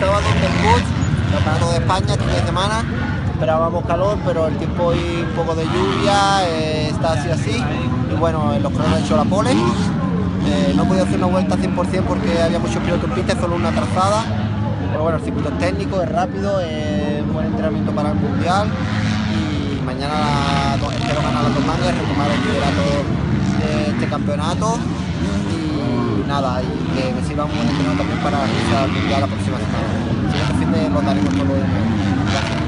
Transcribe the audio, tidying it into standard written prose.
sábado del Puig, campeonato de España, este fin de semana. Esperábamos calor, pero el tiempo y un poco de lluvia, está así. Y bueno, en los cronos he hecho la pole. No he podido hacer una vuelta 100% porque había muchos pilotos en pista, solo una trazada. Pero bueno, el circuito es técnico, es rápido, es un buen entrenamiento para el mundial. Y mañana espero ganar las dos mangas, retomar el liderato de este campeonato. Y nada, y que me sirva un buen entrenamiento también para la mundial la próxima semana. El siguiente fin de lo daremos todo de nuevo. Gracias.